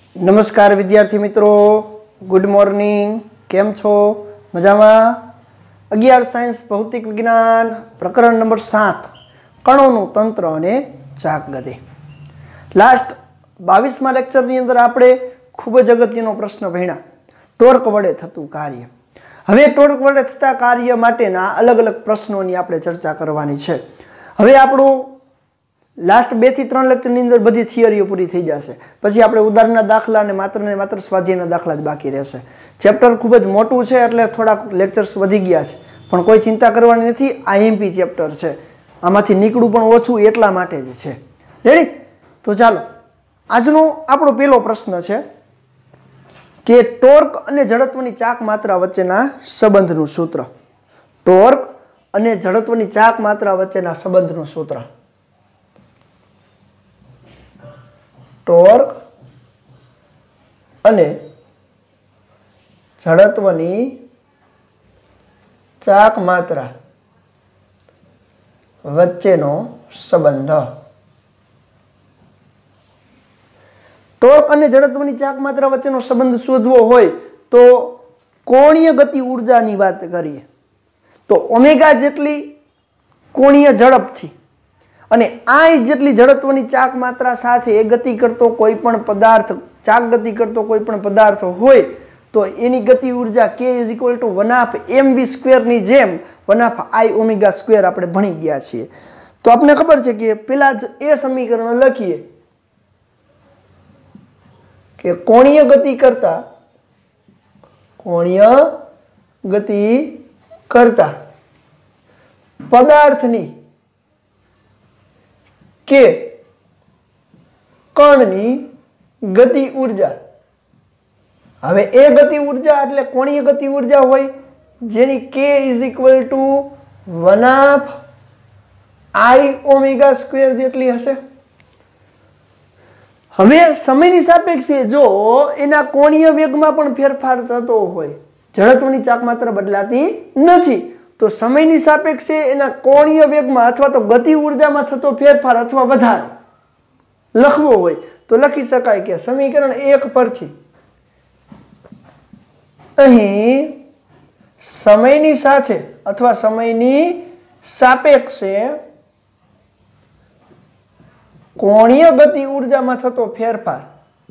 नमस्कार विद्यार्थी मित्रों, गुड मॉर्निंग। केम छो? मजामा? 11 साइंस भौतिक विज्ञान प्रकरण नंबर 7 कणों तंत्र अने चाक गति। लास्ट 22 लेक्चर नी अंदर आपणे खूब ज अगत्यनो प्रश्न भण्या टोर्क वडे थतुं कार्य। हवे टोर्क वडे थता कार्य माटेना अलग अलग प्रश्नोनी आपणे चर्चा करवानी छे। हवे आपणो लास्ट 2 થી 3 लेक्चर ની અંદર બધી થિયરીઓ પૂરી થઈ જશે। પછી આપણે ઉદાહરણના દાખલા અને માત્ર સ્વાધ્યાયના દાખલા જ બાકી રહેશે। ચેપ્ટર ખૂબ જ મોટું છે એટલે થોડાક લેક્ચર્સ વધી ગયા છે, પણ કોઈ ચિંતા કરવાની નથી। આઈએમપી ચેપ્ટર છે, આમાંથી નીકળું પણ ઓછું એટલા માટે જ છે। રેડી? તો ચાલો, આજનો આપણો પહેલો પ્રશ્ન છે કે ટોર્ક અને જડત્વની ચાક માત્રા વચ્ચેના સંબંધનું સૂત્ર। ટોર્ક અને જડત્વની ચાક માત્રા વચ્ચેના સંબંધનું સૂત્ર। टॉर्क अने जड़त्वनी चाक मात्रा वच्चेनो संबंध। टॉर्क अने जड़त्वनी चाक मात्रा वच्चेनो संबंध शोधवो होय तो कोणीय गति ऊर्जानी वात करीए तो ओमेगा जेटली कोणीय झड़पथी અને આ જેટલી જડત્વની ચાક માત્રા સાથે ગતિ કરતો કોઈ પણ પદાર્થ, ચાક ગતિ કરતો કોઈ પણ પદાર્થ હોય તો એની ગતિ ઉર્જા k = 1/mv² ની જેમ 1/i⍵² આપણે ભણી ગયા છીએ। તો આપણે ખબર છે કે પેલા જ એ સમીકરણ લખીએ કે કોણીય ગતિ કરતા પદાર્થની के कणनी गति ऊर्जा। हवे ए गति ऊर्जा એટલે કોણીય ગતિ ઊર્જા હોય જેની k = 1/i⍵² જેટલી હશે। હવે સમયની સાપેક્ષે જો એના કોણીય વેગમાં પણ ફેરફાર થતો હોય, જડત્વની ચાક માત્રા બદલાતી નથી, तो समयनी सापेक्षे एना कोणीय वेगमां अथवा तो गति ऊर्जामां थतो फेरफार अथवा वधारो लखवो होय तो लखी शकाय के समीकरण 1 परथी अहीं समयनी साथे अथवा समयनी सापेक्षे कोणीय गति ऊर्जामां थतो फेरफार,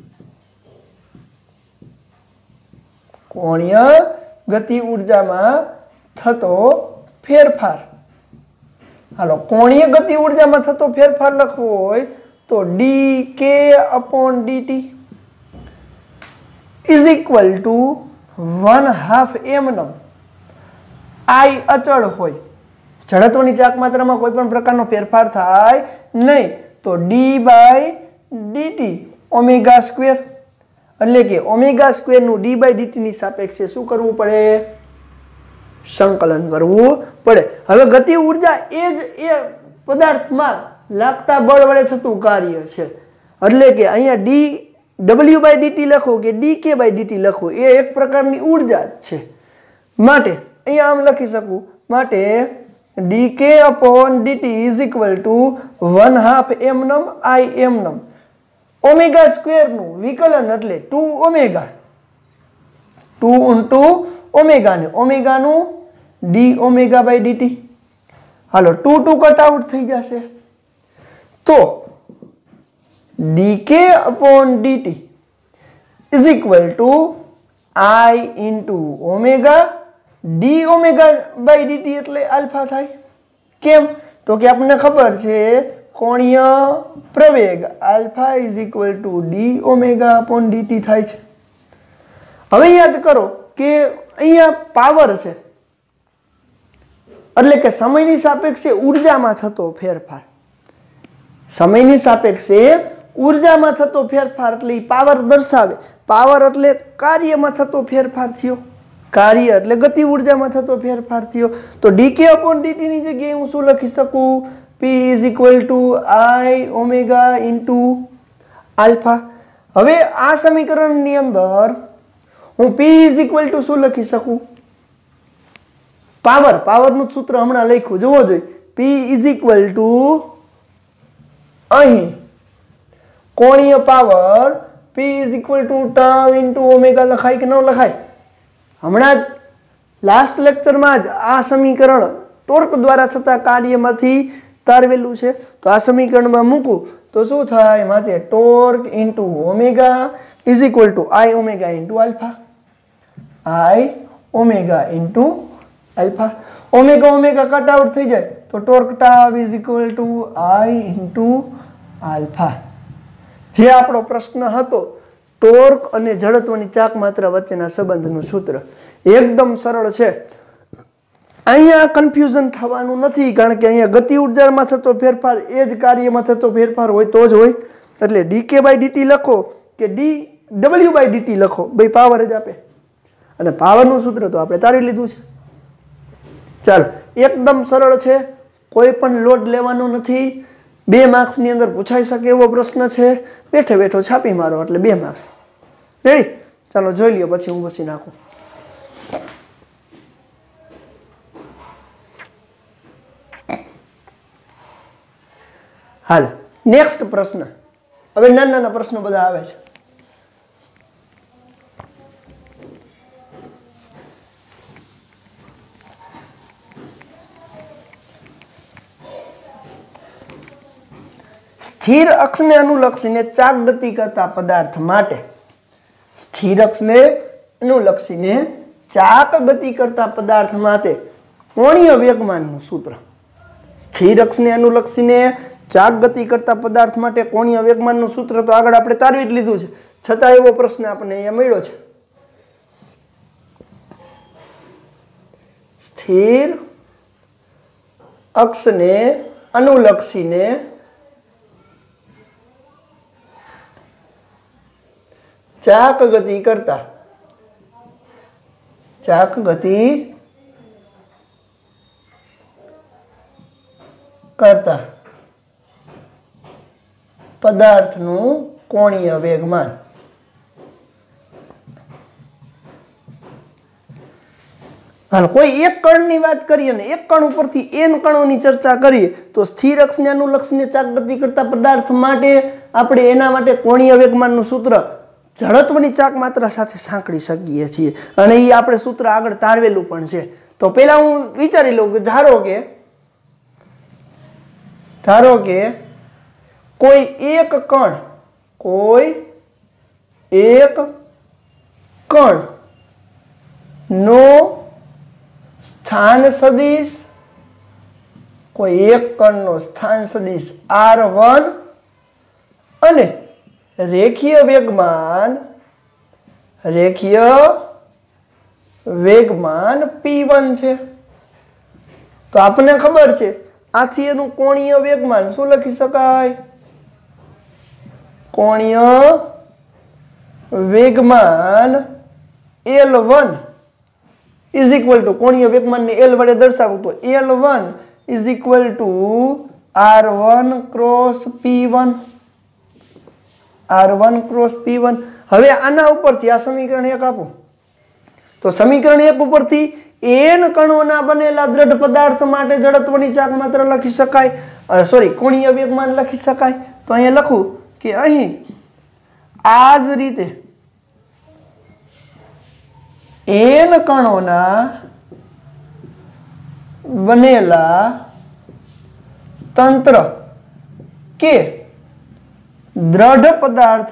कोणीय गति ऊर्जामां थतो फेरफार। हालो, कोणीय गति ऊर्जामां थतो फेरफार लखवो होय तो dk/dt = 1/2m। I अचल होय, जड़त्वनी चाक मात्रामां कोई पण प्रकारनो फेरफार थाय नहीं तो d/dt ω², એટલે કે ω² નું d/dt ની સાપેક્ષે શું કરવું પડે? संकलन करवू पड़े। हवे गति ऊर्जा ए पदार्थमां लागता बळ वडे थतुं कार्य छे, એટલે કે અહીંયા dw/dt લખો કે dk/dt લખો એ એક પ્રકારની ઊર્જા છે, માટે અહીંયા આમ લખી શકું, માટે dk/dt = 1/2m im। ω² નું વિકલન એટલે 2ω, 2 * ઓમેગા ને ઓમેગા નું dω/dt। હાલો, 2 કટ આઉટ થઈ જશે તો dk/dt = I × dω/dt એટલે આલ્ફા થાય। કેમ? તો કે આપણને ખબર છે કોણીય પ્રવેગ આલ્ફા = dω/dt થાય છે। હવે યાદ કરો કે અહીંયા પાવર છે એટલે કે સમયની સાપેક્ષે ઊર્જામાં થતો ફેરફાર, સમયની સાપેક્ષે ઊર્જામાં થતો ફેરફાર એટલે પાવર દર્શાવે। પાવર એટલે કાર્યમાં થતો ફેરફાર થયો, કાર્ય એટલે ગતિ ઊર્જામાં થતો ફેરફાર થયો। તો dk/dt ની જગ્યાએ હું શું લખી શકું? p = i⍵ હવે આ સમીકરણની અંદર હું p = શું લખી શકું? પાવરનું સૂત્ર હમણાં લખ્યું, જોવો જોઈએ। p = અહીં કોણીય power p P is equal to tau into omega लखाय कि न लखाय? हमणा लास्ट लेक्चर में ज आ समीकरण टोर्क द्वारा थता कार्यमांथी तारवेलुं छे। तो आ समीकरण में मूकूं तो शुं थाय? माथे torque into omega is equal to I omega into alpha, I omega into alpha. Omega omega cut out थी जाए तो torque tau is equal to I into alpha. जे आपणो प्रश्न हतो टोर्क अने जड़त्वनी चाक मात्रा वच्चेना संबंधनुं सूत्र एकदम सरल छे। अहींया कन्फ्यूजन थवानुं नथी, कारण के अहींया गति ऊर्जामां थतो फेरफार ए ज कार्यमां थतो फेरफार होय तो ज होय। एटले dk बाय dt लखो के dw बाय dt लखो, भाई पावर ज आपे अने पावरनुं सूत्र तो आपणे तारी लीधुं छे। चाल एकदम सरल छे, कोई पण लोड लेवानो नथी। 2 मार्क्स नी अंदर पूछाई सके एवो प्रश्न छे। बेठे बेठो छापी मारो એટલે 2 मार्क्स। रेडी? ચાલો જોઈ લ્યો પછી હું બસી નાખું। હાલ નેક્સ્ટ પ્રશ્ન। હવે નાના નાના પ્રશ્નો બધા આવે છે। स्थिर अक्ष ने अनुलक्षीने चाक गति करता पदार्थ माटे, स्थिर अक्ष ने अनुलक्षीने चाक गति करता पदार्थ माटे कोणीय वेगमाननुं सूत्र। स्थिर अक्ष ने अनुलक्षीने चाक गति करता पदार्थ माटे कोणीय वेगमाननुं सूत्र तो आगळ आपणे तारवी ज लीधुं छे, छतां एवो प्रश्न आपणे अहींया मळ्यो छे। स्थिर अक्ष ने अनुलक्षीने चाक गति करता पदार्थनुं कोणीय वेगमान। हाल कोई एक कणनी बात करिए ने एक कण उपरथी n कणोनी चर्चा करिए तो स्थिर अक्ष ने अनुलक्षीने चाक गति करता पदार्थ माटे आपणे एना माटे कोणीय वेगमाननुं सूत्र जड़त्वनी चाक मात्रा साथे सांकળી શકીએ છીએ અને ઈ આપણે सूत्र આગળ તારવેલું પણ છે। તો પહેલા હું વિચારી લઉં કે ધારો કે કોઈ એક કણ નો स्थान सदिश कोई एक कण नो स्थान सदिश r1 अने रेखीय वेगमान p1 छे। तो आपने खबर छे आथी एनुं कोणीय वेगमान शुं लखी शकाय? कोणीय वेगमान L1 इज इक्वल टू कोणीय वेगमान ने L वडे दर्शावुं तो L1 is equal to R1 cross P1, R1 cross P1। हवे आना उपरथी आ समीकरण 1 आपो तो समीकरण 1 उपरथी n कणोना बनेला दृढ़ पदार्थ माटे जड़त्वनी चाक मात्रा लखी शकाय, सॉरी कोणीय वेगमान लखी शकाय। तो अहींया लखुं के अहीं आ ज रीते n कणोना बनेला तंत्र के दृढ़ पदार्थ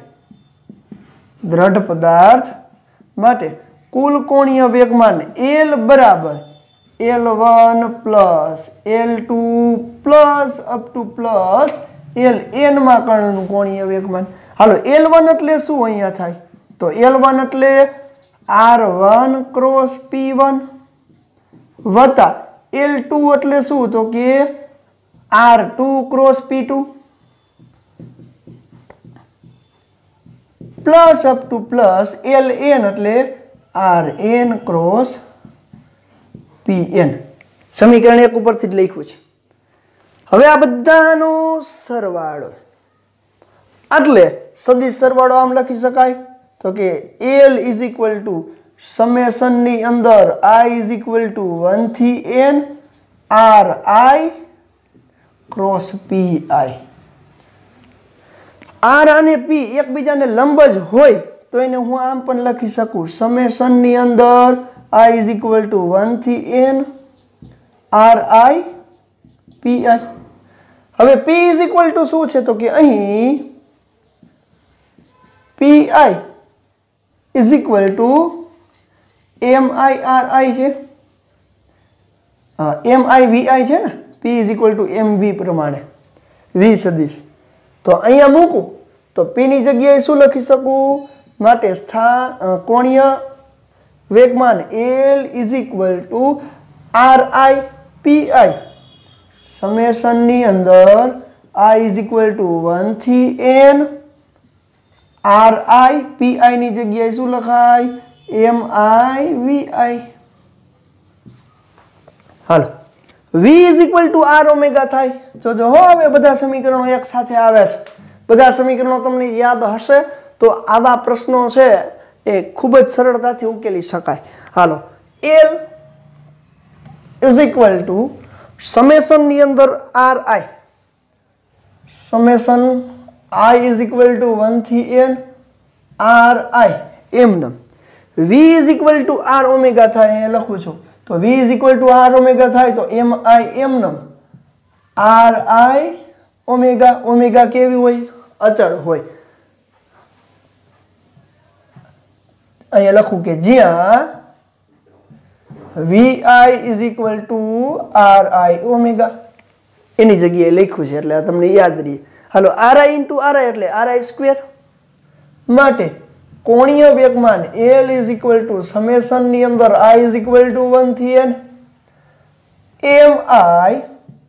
माटे कुल कोणीय वेगमान L बराबर L1 plus L2 plus up to plus Ln मां कणनुं कोणीय वेगमान। हालो L1 એટલે શું અહીંયા થાય? તો L1 એટલે R1 क्रॉस P1 वता L2 એટલે શું? તો કે R2 cross P2 plus up to plus Ln એટલે Rn क्रॉस Pn। समीकरण 1 ઉપરથી જ લખ્યું છે। હવે આ બધાનો સરવાળો એટલે સદિશ સરવાળો આમ લખી શકાય તો કે L is equal to summation ની અંદર I इज इक्वल टू 1 થી n Ri cross Pi। R અને પી એકબીજાને લંબ જ હોય તો એને હું આમ પણ લખી શકું સમેશન ની અંદર i ઇઝ ઇક્વલ ટુ 1 થી n ri pi. હવે p ઇઝ ઇક્વલ ટુ શું છે તો કે અહીં pi is equal to mi છે, mi vi છે ને, p is equal to mv પ્રમાણે v સદિશ. તો અહીંયા મૂકું તો p ની જગ્યાએ શું લખી શકું? માટે કોણીય વેગમાન l is equal to ri pi summation ની અંદર i ઇઝ ઇક્વલ ટુ 1 થી n ri pi ની જગ્યાએ શું લખાય? mi vi. હાલો v is equal to r omega થાય. જો હવે બધા સમીકરણો એક સાથે આવે છે. બધા સમીકરણો તમને યાદ હશે તો આવા પ્રશ્નો છે એ ખૂબ જ સરળતાથી ઉકેલી શકાય. હાલો l is equal to summation ની અંદર ri summation i is equal to 1 થી n ri એમ v is equal to r omega થાય એ લખું છું. તો v is equal to r omega થાય તો mi એમ ri ઓમેગા. ઓમેગા કેવી હોય? અચળ હોય. અહીંયા લખું કે જ્યાં vi is equal to ri omega એની જગ્યાએ લખ્યું છે એટલે આ તમને યાદ રહે. હાલો ri ઇન્ટુ ri એટલે ri સ્ક્વેર. માટે કોણીય વેગમાન l is equal to summation ની અંદર i ઇઝ ઇક્વલ ટુ 1 થી n mi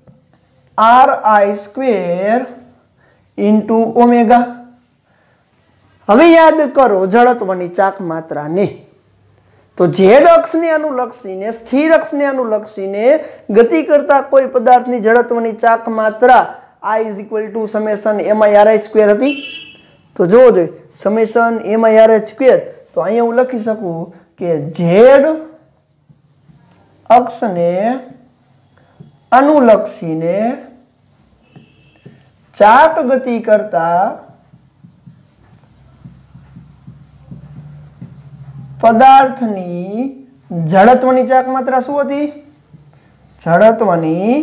ri square into omega. હવે યાદ કરો જડત્વની ચાક માત્રાને. તો z અક્ષને અનુલક્ષીને સ્થિર અક્ષને અનુલક્ષીને ગતિ કરતા કોઈ પદાર્થની જડત્વની ચાક માત્રા i is equal to summation mi ri square હતી. તો જોવો જોઈએ સમેશન mi ri સ્ક્વેર. તો અહીંયા હું લખી શકું કે z અક્ષને અનુલક્ષીને ચાક ગતિ કરતા પદાર્થની જડત્વની ચાક માત્રા શું હતી? જડત્વની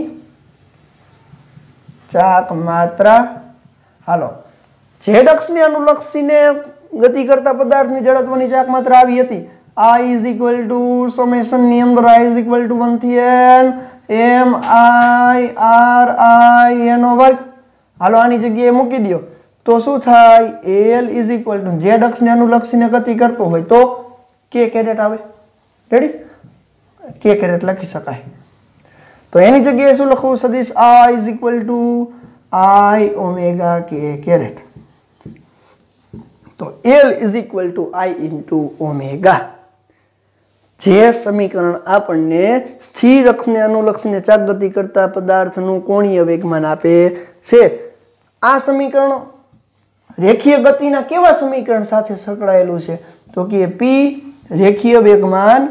ચાક માત્રા. હાલો z અક્ષને અનુલક્ષીને ગતિ કરતા પદાર્થની જડત્વની ચાક માત્રા આવી હતી i is equal to summation ની અંદર i ઇઝ ઇક્વલ ટુ 1 થી n mi ri નો વર્ગ. હાલો આની જગ્યાએ મૂકી દો તો શું થાય? l is equal to z અક્ષને અનુલક્ષીને ગતિ કરતો હોય તો k કેરેટ આવે. રેડી? k કેરેટ લખી શકાય. તો એની જગ્યાએ શું લખવું સદિશ? i is equal to i omega k caret. તો l is equal to i into omega. જે સમીકરણ આપણને સ્થિર અક્ષને અનુલક્ષીને ચાક ગતિ કરતા પદાર્થનું કોણીય વેગમાન આપે છે. આ સમીકરણ રેખીય ગતિના કેવા સમીકરણ સાથે સંકળાયેલું છે? તો કે p રેખીય વેગમાન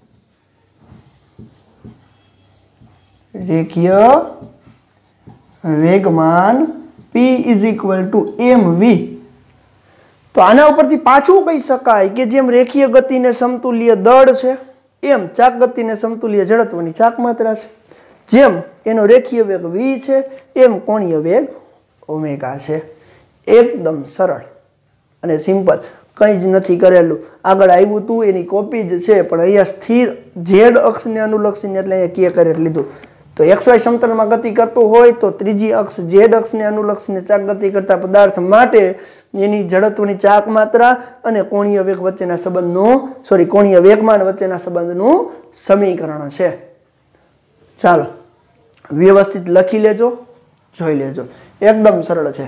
p is equal to mv. તો આના ઉપરથી પાછું કહી શકાય કે જેમ રેખીય ગતિને સમતુલ્ય દળ છે એમ ચાક ગતિને સમતુલ્ય જડત્વની ચાક માત્રા છે. જેમ એનો રેખીય વેગ v છે એમ કોણીય વેગ ઓમેગા છે. એકદમ સરળ અને સિમ્પલ, કંઈ જ નથી કરેલું. આગળ આવ્યું હતું એની કોપી જ છે પણ અહીંયા સ્થિર z અક્ષને અનુલક્ષીને એટલે અહીંયા k કેરેટ લીધું. તો xy સમતલમાં ગતિ કરતો હોય તો ત્રીજી અક્ષ z અક્ષને અનુલક્ષીને ચાક ગતિ કરતા પદાર્થ માટે એની જડત્વની ચાક માત્રા અને કોણીય વેગ વચ્ચેના સંબંધનું કોણીય વેગમાન વચ્ચેના સંબંધનું સમીકરણ છે. ચાલો વ્યવસ્થિત લખી લેજો, જોઈ લેજો, એકદમ સરળ છે.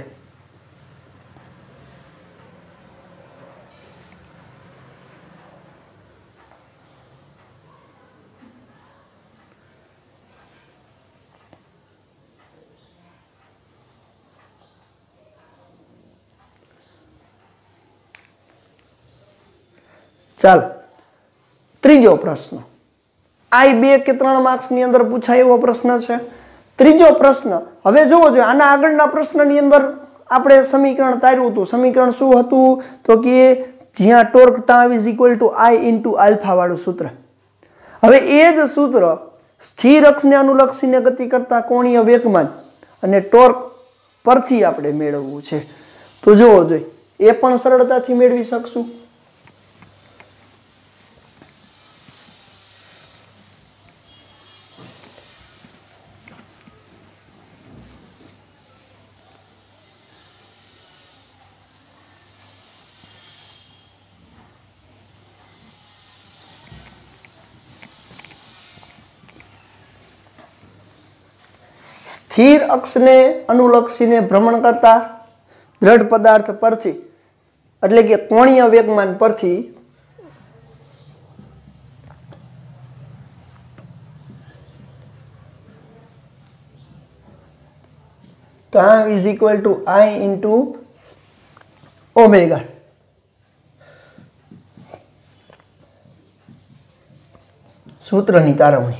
ચાલો ત્રીજો પ્રશ્ન I2 કે 3 માર્ક્સ ની અંદર પૂછાય એવો પ્રશ્ન છે. ત્રીજો પ્રશ્ન હવે જોવો જોઈએ. આના આગળના પ્રશ્નની અંદર આપણે સમીકરણ તાર્યું હતું. સમીકરણ શું હતું? તો કે જ્યાં torque tau is equal to I into alpha વાળું સૂત્ર. હવે એ જ સૂત્ર સ્થિર અક્ષને અનુલક્ષીને ગતિ કરતા કોણીય વેગમાન અને ટોર્ક પરથી આપણે મેળવવું છે. તો જોવો જોઈએ, એ પણ સરળતાથી મેળવી શકશું. સ્થિર અક્ષને અનુલક્ષીને ભ્રમણ કરતા દ્રઢ પદાર્થ પરથી એટલે કે કોણીય વેગમાન પરથી tau is equal to I into omega. સૂત્રની તારવણી.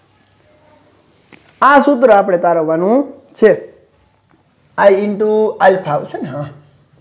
આ સૂત્ર આપણે તારવવાનું છે. I ઇન્ટુ આલ્ફા આવશે ને. હા,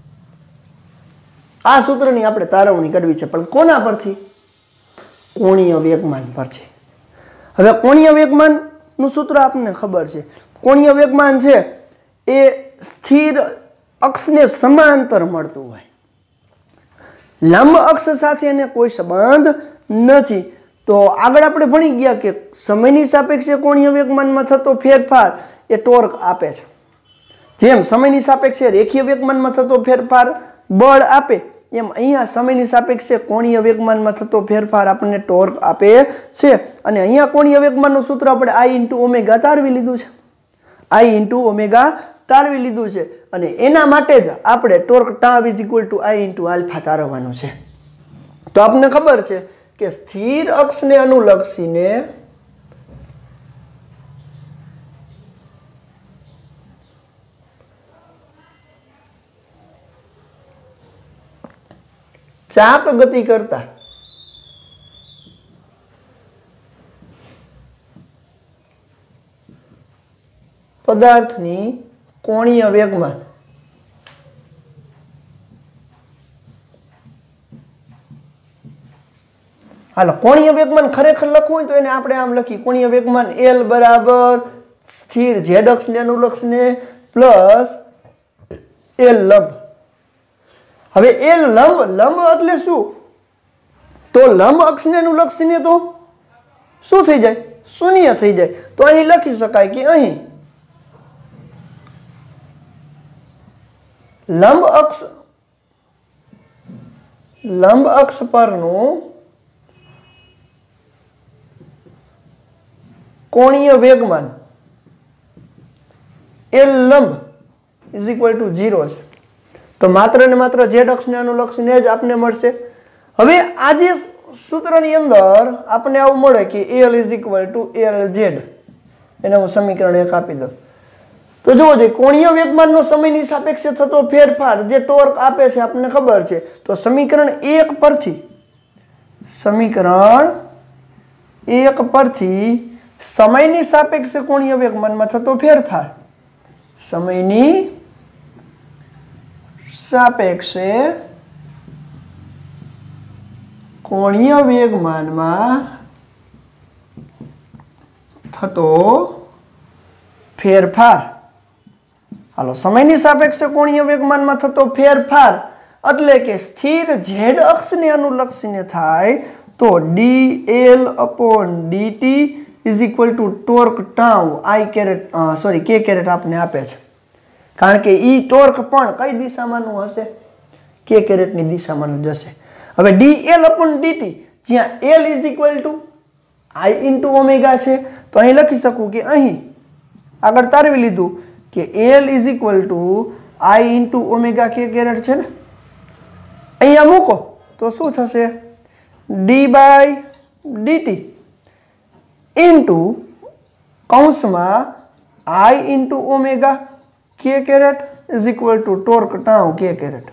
આ સૂત્રની આપણે તારવણી કરવી છે, પણ કોના પરથી? કોણીય વેગમાન પરથી. હવે કોણીય વેગમાનનું સૂત્ર આપણને ખબર છે. કોણીય વેગમાન છે એ સ્થિર અક્ષને સમાંતર મળતું હોય. લંબ અક્ષ સાથે એને કોઈ સંબંધ નથી. તો આગળ આપણે ભણી ગયા કે સમયની સાપેક્ષે કોણીય વેગમાનમાં થતો ફેરફાર એ ટોર્ક આપે છે. જેમ સમયની સાપેક્ષે રેખીય વેગમાનમાં થતો ફેરફાર બળ આપે, એમ અહીંયા સમયની સાપેક્ષે કોણીય વેગમાનમાં થતો ફેરફાર આપણને ટોર્ક આપે છે. અને અહીંયા કોણીય વેગમાનનું સૂત્ર આપણે I ઇન્ટુ ઓમેગા તારવી લીધું છે. I ઇન્ટુ ઓમેગા તારવી લીધું છે. અને એના માટે જ આપણે torque tau is equal to I into alpha તારવવાનું છે. તો આપણને ખબર છે કે સ્થિર અક્ષને અનુલક્ષીને ચાપ ગતિ કરતા પદાર્થની કોણીય વેગમાન હાલો, કોણીય વેગમાન ખરેખર લખવું હોય તો એને આપણે આમ લખી, કોણીય વેગમાન L બરાબર સ્થિર z અક્ષને અનુલક્ષીને પ્લસ L લંબ. હવે L લંબ, લંબ એટલે શું? તો લંબ અક્ષને અનુલક્ષીને તો શું થઈ જાય? શૂન્ય થઈ જાય. તો અહીં લખી શકાય કે અહીં લંબ અક્ષ પરનું કોણીય વેગમાન L લંબ ઇઝ ઇક્વલ ટુ 0 છે. તો માત્ર ને માત્ર z અક્ષને અનુલક્ષીને જ આપને મળશે. હવે આ જે સૂત્રની અંદર આપણને આવું મળે કે L is equal to LZ. એને હું સમીકરણ 1 આપી દઉં. તો જુઓ જોઈએ, કોણીય વેગમાનનો સમયની સાપેક્ષે થતો ફેરફાર જે ટોર્ક આપે છે આપણને ખબર છે. તો સમીકરણ 1 પરથી સમયની સાપેક્ષે કોણીય વેગમાનમાં થતો ફેરફાર, સમયની સાપેક્ષે કોણીય વેગમાનમાં થતો ફેરફાર. હાલો, સમયની સાપેક્ષે કોણીય વેગમાનમાં થતો ફેરફાર એટલે કે સ્થિર z અક્ષને અનુલક્ષીને થાય તો dl upon dt is equal to torque tau k caret આપને આપે છે. કારણ કે ઈ ટોર્ક પણ કઈ દિશામાંનું હશે? k કેરેટની દિશામાંનું જશે. હવે dl upon dt જ્યાં l is equal to I into omega છે, તો અહીં લખી શકું કે અહીં આગળ તારવી લીધું કે l is equal to I into omega k caret છે ને. અહીંયા મૂકો તો શું થશે? d બાય dt ઇન્ટુ કૌંસમાં I into omega k caret is equal to torque tau k caret.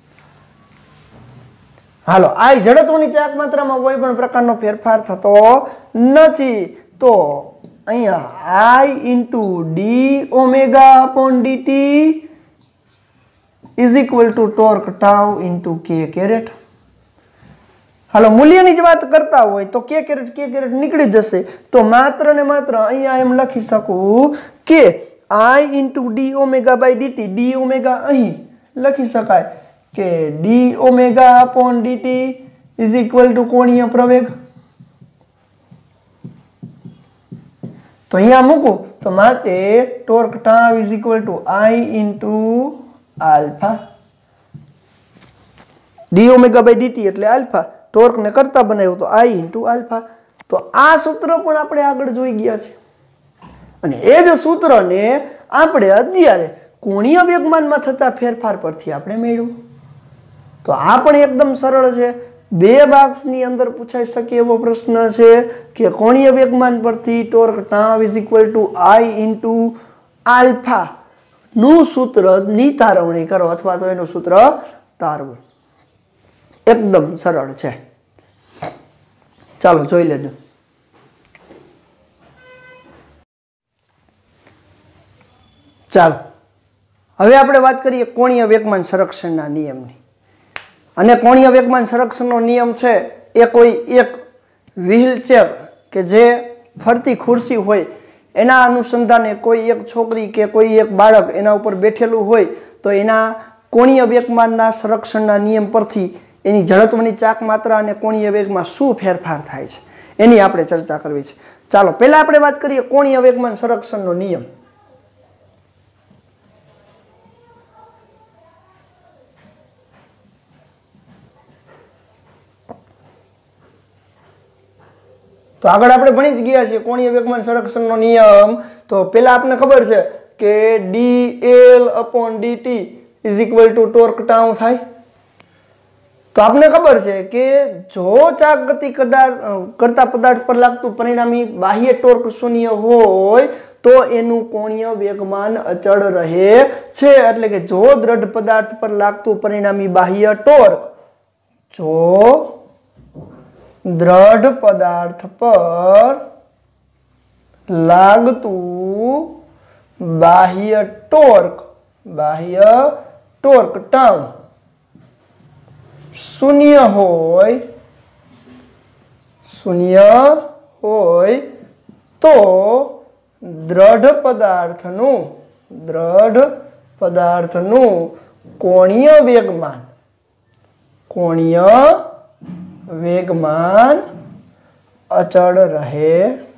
હાલો, I જડત્વની ચાક માત્રામાં કોઈ પણ પ્રકારનો ફેરફાર થતો નથી. તો અહીંયા I into d omega upon dt is equal to torque tau into K caret. हालो मूल्यनी ज वात करता होय तो के कैरेट निकળી जशे तो मात्र ने मात्र अहींया एम लखी शकूं के I into D omega by dt D omega अहीं लखी शकाय के D omega upon dt is equal to कोणीय प्रवेग। तो अहींया मूको तो माटे torque tau is equal to I into alpha D omega by dt એટલે अल्फा टॉर्क ने करता बनाव्यो तो I इंटू अल्फा। तो आ सूत्र पण आपणे आगळ जोई गया छे अने ए ज सूत्रने आपणे अत्यारे कोणीय वेगमानमां थता फेरफार परथी आपणे मेळव्युं। तो आ पण एकदम सरळ छे। बे मार्क्सनी अंदर पूछाई शके एवो प्रश्न छे के कोणीय वेगमान परथी torque tau is equal to I into alpha નું સૂત્રની તારવણી કરો અથવા તો એનું સૂત્ર તારવો। एकदम सरल है। चलो જોઈ લેજો। ચાલો હવે આપણે વાત કરીએ કોણીય વેગમાન સંરક્ષણના નિયમની। અને કોણીય વેગમાન સંરક્ષણનો નિયમ છે એ કોઈ એક વ્હીલચેર કે જે ફરતી ખુરશી હોય એના અનુસંધાને કોઈ એક છોકરી કે કોઈ એક બાળક એના ઉપર બેઠેલું હોય તો એના કોણીય વેગમાનના સંરક્ષણના નિયમ પરથી એની જડત્વની ચાક માત્રા અને કોણીય વેગમાં શું ફેરફાર થાય છે એની આપણે ચર્ચા કરવી છે। ચાલો પહેલા આપણે વાત કરીએ કોણીય વેગમાન સંરક્ષણનો નિયમ। तो આગળ આપણે ભણી જ ગયા છીએ કોણીય વેગમાન સંરક્ષણનો નિયમ। તો પહેલા આપણે ખબર છે કે dl upon dt is equal to torque tau થાય। तो आपने खबर है कि जो चाक गति करता पदार्थ पर लागतु परिणामी बाह्य टॉर्क शून्य होय तो एनु कोणीय वेगमान अचल रहे छे। એટલે કે જો દ્રઢ પદાર્થ પર लागतु परिणामी बाह्य टॉर्क जो દ્રઢ પદાર્થ પર लागतु बाह्य टॉर्क टाउ शून्य होय तो દ્રઢ પદાર્થનું કોણીય વેગમાન અચળ રહે।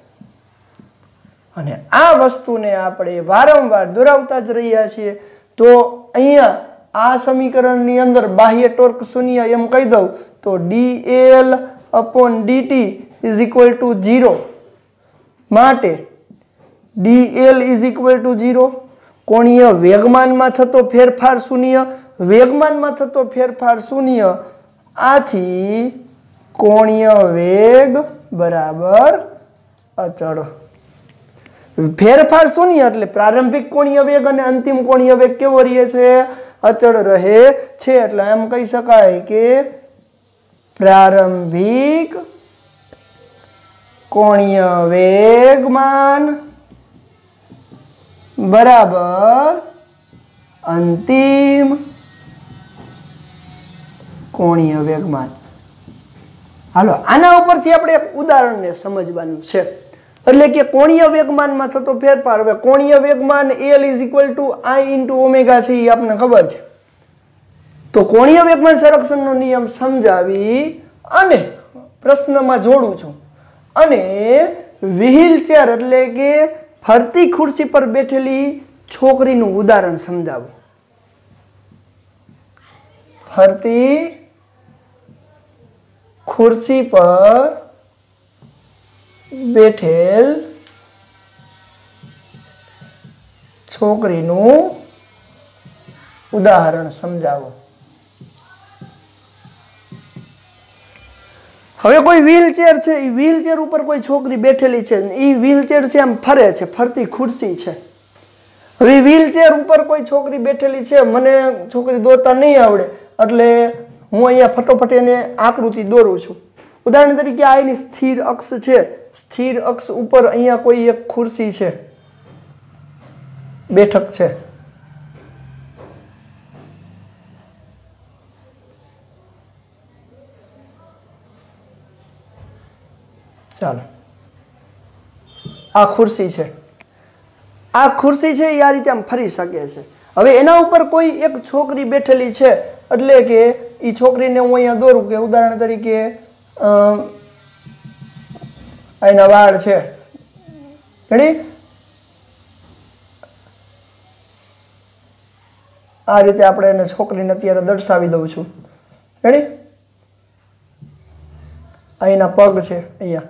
અને આ વસ્તુને આપણે વારંવાર દોરાવતા જ રહ્યા છીએ। તો અહીંયા આ સમીકરણની અંદર બાહ્ય ટોર્ક શૂન્ય એમ કહી દઉં તો dl upon dt is equal to 0 માટે dl is equal to 0 કોણીય વેગમાનમાં થતો ફેરફાર શૂન્ય વેગમાનમાં થતો ફેરફાર શૂન્ય આથી કોણીય વેગ બરાબર અચળ। फेरफार शून्य એટલે પ્રારંભિક કોણીય વેગ અને અંતિમ કોણીય વેગ કેવો રહે છે અચળ રહે છે। એટલે એમ કહી શકાય કે પ્રારંભિક કોણીય વેગમાન બરાબર અંતિમ કોણીય વેગમાન। હાલો આના ઉપરથી આપણે એક ઉદાહરણને સમજવાનું છે। એટલે કે કોણીય વેગમાનમાં થતો ફેરફાર હવે કોણીય વેગમાન L is equal to I into omega છે એ આપણને ખબર છે। તો કોણીય વેગમાન સંરક્ષણનો નિયમ સમજાવી અને પ્રશ્નમાં જોડું છું અને વ્હીલચેર એટલે કે ફરતી ખુરશી પર બેઠેલી છોકરીનું ઉદાહરણ સમજાવું। ફરતી ખુરશી પર બેઠેલ છોકરીનું ઉદાહરણ સમજાવો। હવે કોઈ વ્હીલચેર છે એ વ્હીલચેર ઉપર કોઈ છોકરી બેઠેલી છે એ વ્હીલચેર છે આમ ફરે છે ફરતી ખુરશી છે। હવે વ્હીલચેર ઉપર કોઈ છોકરી બેઠેલી છે મને છોકરી દોરતા નહીં આવડે એટલે હું અહીંયા ફટોફટ એને આકૃતિ દોરું છું। ઉદાહરણ તરીકે આ એની સ્થિર અક્ષ છે સ્થિર અક્ષ ઉપર અહીંયા કોઈ એક ખુરશી છે બેઠક છે ચાલો, આ ખુરશી છે, આ ખુરશી છે એ આ રીતે આમ ફરી શકે છે। હવે એના ઉપર કોઈ એક છોકરી બેઠેલી છે, એટલે કે એ છોકરીને હું અહીંયા દોરું કે ઉદાહરણ તરીકે એના વાળ છે, રેડી? આ રીતે આપણે એને છોકરીને અત્યારે દર્શાવી દઉં છું, રેડી? અહીંના પગ છે, અહીંયા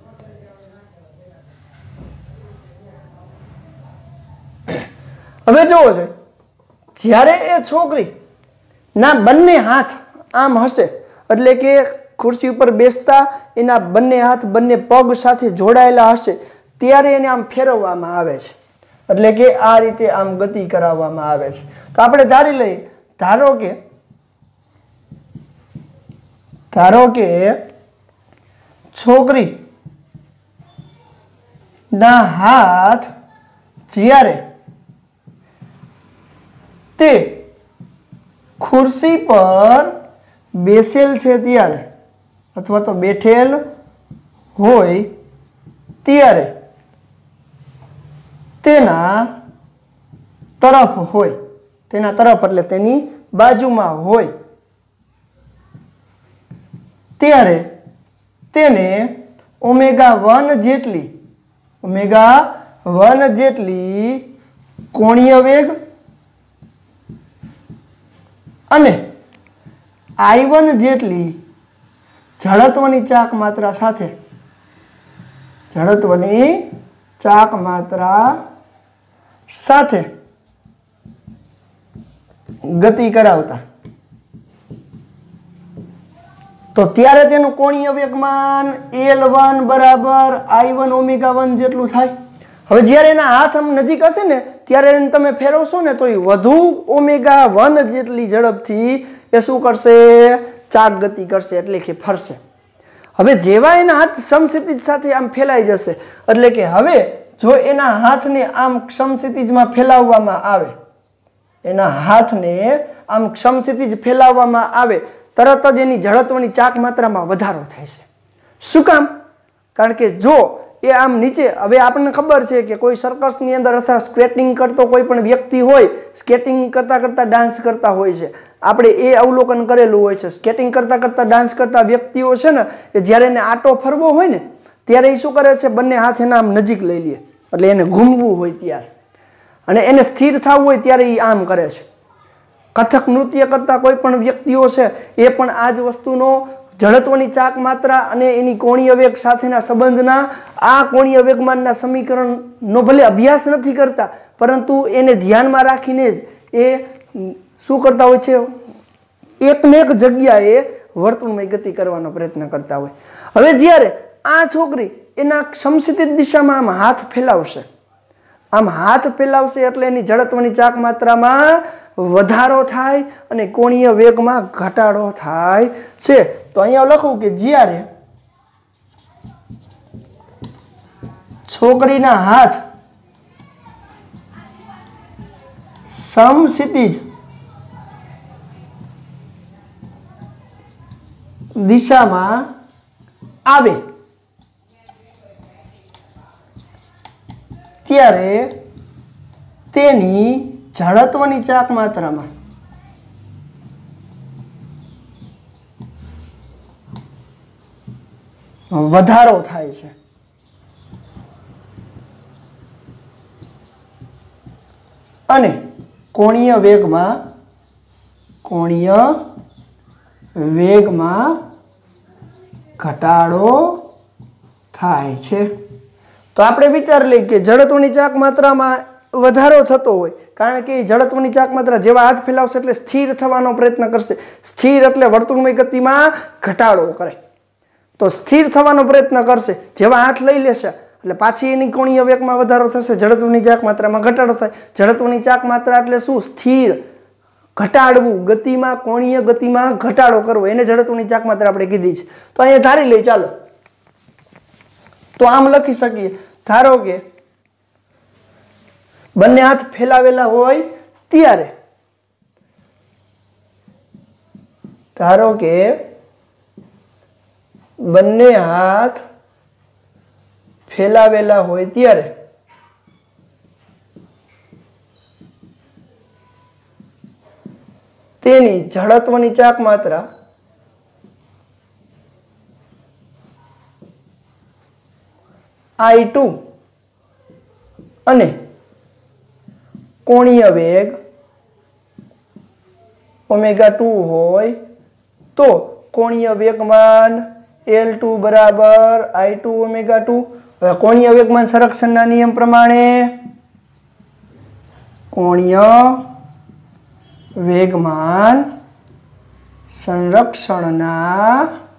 હવે જોવો જોઈએ, જ્યારે એ છોકરી ના બંને હાથ આમ હશે, એટલે કે ખુરશી ઉપર બેસતા એના બંને હાથ બંને પગ સાથે જોડાયેલા હશે, ત્યારે એને આમ ફેરવવામાં આવે છે, એટલે કે આ રીતે આમ ગતિ કરાવવામાં આવે છે। તો આપણે ધારી લઈએ, ધારો કે છોકરી ના હાથ જ્યારે તે ખુરશી પર બેસેલ છે ત્યારે અથવા તો બેઠેલ હોય ત્યારે તેના તરફ હોય, તેના તરફ એટલે તેની બાજુમાં હોય ત્યારે તેને ω1 જેટલી કોણીય વેગ અને I1 જેટલી જડત્વની ચાક માત્રા સાથે ગતિ કરાવતા, તો ત્યારે તેનું કોણીય વેગમાન L1 બરાબર I1 ω1 જેટલું થાય। હવે જ્યારે એના હાથ આમ નજીક હશે ને ત્યારે એને તમે ફેરવશો ને તો એ વધુ ω1 જેટલી ઝડપથી એ શું કરશે? ચાક ગતિ કરશે, એટલે કે ફરશે। હવે જેવા એના હાથ સમક્ષિતિજ સાથે આમ ફેલાઈ જશે, એટલે કે હવે જો એના હાથને આમ સમક્ષિતિજમાં ફેલાવવામાં આવે, એના હાથને આમ સમક્ષિતિજ ફેલાવવામાં આવે, તરત જ એની ઝડત્વની ચાક માત્રામાં વધારો થાય છે। શું કામ? કારણ કે જો એ આમ નીચે, હવે આપણને ખબર છે કે કોઈ સર્કસની અંદર અથવા સ્કેટિંગ કરતો કોઈ પણ વ્યક્તિ હોય, સ્કેટિંગ કરતા કરતા ડાન્સ કરતા હોય છે, આપણે એ અવલોકન કરેલું હોય છે। સ્કેટિંગ કરતા કરતા ડાન્સ કરતા વ્યક્તિઓ છે ને, એ જ્યારે એને આટો ફરવો હોય ને ત્યારે એ શું કરે છે? બંને હાથ એના આમ નજીક લઈ લે, એટલે એને ઘૂમવું હોય ત્યારે, અને એને સ્થિર થવું હોય ત્યારે એ આમ કરે છે। કથક નૃત્ય કરતા કોઈ પણ વ્યક્તિઓ છે એ પણ આ જ વસ્તુનો જડત્વની ચાક માત્રા અને એની કોણીય વેગ સાથેના સંબંધના આ કોણીય વેગમાનના સમીકરણનો ભલે અભ્યાસ નથી કરતા, પરંતુ એને ધ્યાનમાં રાખીને જ એ શું કરતા હોય છે? એકને એક જગ્યાએ વર્તુળમય ગતિ કરવાનો પ્રયત્ન કરતા હોય। હવે જ્યારે આ છોકરી એના સમક્ષિતિજ દિશામાં આમ હાથ ફેલાવશે, એટલે એની જડત્વની ચાક માત્રામાં વધારો થાય અને કોણીય વેગમાં ઘટાડો થાય છે। તો અહીંયા લખું કે જ્યારે છોકરીના હાથ સમક્ષિતિજ દિશામાં આવે ત્યારે તેની જડત્વની ચાક માત્રામાં વધારો થાય છે, અને કોણીય વેગમાં ઘટાડો થાય છે। તો આપણે વિચાર લઈએ કે જડત્વની ચાક માત્રામાં વધારો થતો હોય, કારણ કે જડત્વની ચાક માત્રા જેવા હાથ ફેલાવશે એટલે સ્થિર થવાનો પ્રયત્ન કરશે, સ્થિર એટલે વર્તુળમય ગતિમાં ઘટાડો કરે, તો સ્થિર થવાનો પ્રયત્ન કરશે, જેવા હાથ લઈ લેશે એટલે પાછી એની કોણીય વેગમાં વધારો થશે, જડત્વની ચાક માત્રામાં ઘટાડો થાય। જડત્વની ચાક માત્રા એટલે શું? સ્થિર, ઘટાડવું, ગતિમાં કોણીય ગતિમાં ઘટાડો કરવો, એને જડત્વની ચાક માત્રા આપણે કીધી છે। તો અહીંયા ધારી લઈએ, ચાલો તો આમ લખી શકીએ, ધારો કે બંને હાથ ફેલાવેલા હોય ત્યારે, બંને હાથ ફેલાવેલા હોય ત્યારે તેની જડત્વની ચાક માત્રા I2 અને કોણીય વેગ ω2 હોય તો કોણીય વેગમાન L2 બરાબર I2 ω2। હવે કોણીય વેગમાન સંરક્ષણના નિયમ પ્રમાણે કોણીય વેગમાન સંરક્ષણના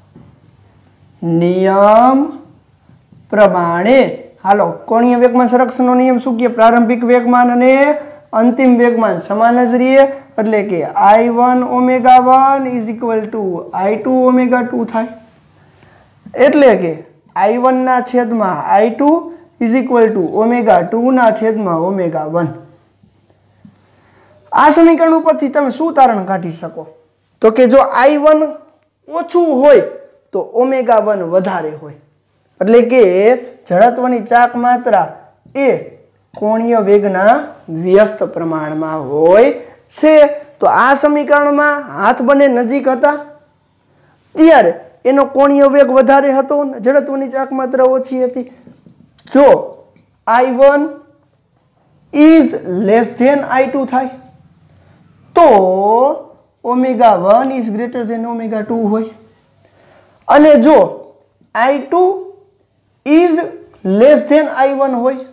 નિયમ પ્રમાણે હાલો કોણીય વેગમાન સંરક્ષણનો નિયમ શું કહે? પ્રારંભિક વેગમાન અને અંતિમ વેગમાન સમાન જ રહે, એટલે કે I1 ω1 is equal two I2 ω2 થાય। એટલે કે I1 ના છેદમાં I2 ઇઝ ઇક્વલ ટુ ω2 ના છેદમાં ω1। આ સમીકરણ ઉપરથી તમે શું તારણ કાઢી શકો? તો કે જો I1 ઓછું હોય તો ω1 વધારે હોય, એટલે કે જડત્વની ચાક માત્રા એ કોણીય વેગના વ્યસ્ત પ્રમાણમાં હોય છે। તો આ સમીકરણમાં હાથ બંને નજીક હતા ત્યારે એનો કોણીય વેગ વધારે હતો, જડત્વની ચાક માત્રા ઓછી હતી। જો I1 is less than I2 થાય તો ω1 is greater than ω2 હોય, અને જો I2 is less than I1 હોય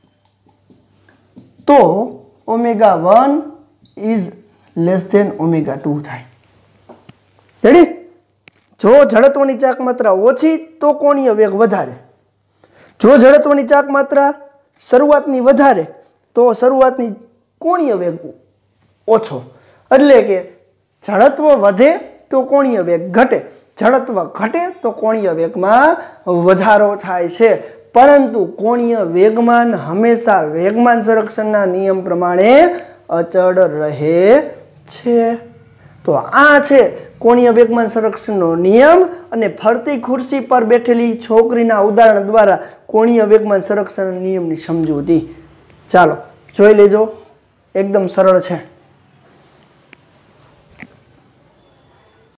તો ω1 is less than ω2 થાય। રેડી? જો જડત્વની ચાક માત્રા ઓછી તો કોણીય વેગ વધારે, જો જડત્વની ચાક માત્રા શરૂઆતની વધારે તો શરૂઆતની કોણીય વેગ ઓછો, એટલે કે જડત્વ વધે તો કોણીય વેગ ઘટે, જડત્વ ઘટે તો કોણીય વેગમાં વધારો થાય છે। પરંતુ કોણીય વેગમાન હંમેશા વેગમાન સંરક્ષણના નિયમ પ્રમાણે અચળ રહે છે। તો આ છે કોણીય વેગમાન સંરક્ષણનો નિયમ, અને ફરતી ખુરશી પર બેઠેલી છોકરીના ઉદાહરણ દ્વારા કોણીય વેગમાન સંરક્ષણ નિયમની સમજૂતી ચાલો જોઈ લેજો, એકદમ સરળ છે।